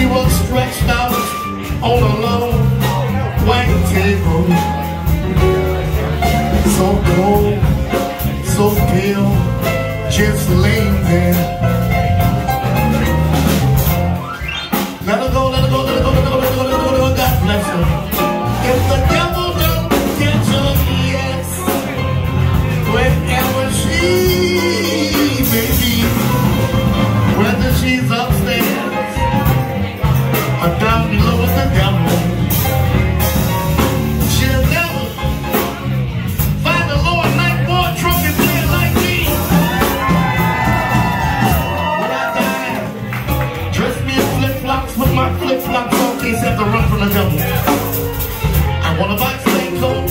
was stretched out on a long white table, so cold, so pale, just laying there. Let her go, let her go, let her go, let her go, let her go, let her go, God bless her. If the devil don't catch her, yes, wherever she may be, whether she's upstairs or down below with the devil, she'll never find a Lord like more trumpet player like me. When I die, dress me in flip-flops, put my flip-flops on in case I have to run from the devil. I want a box thing cold.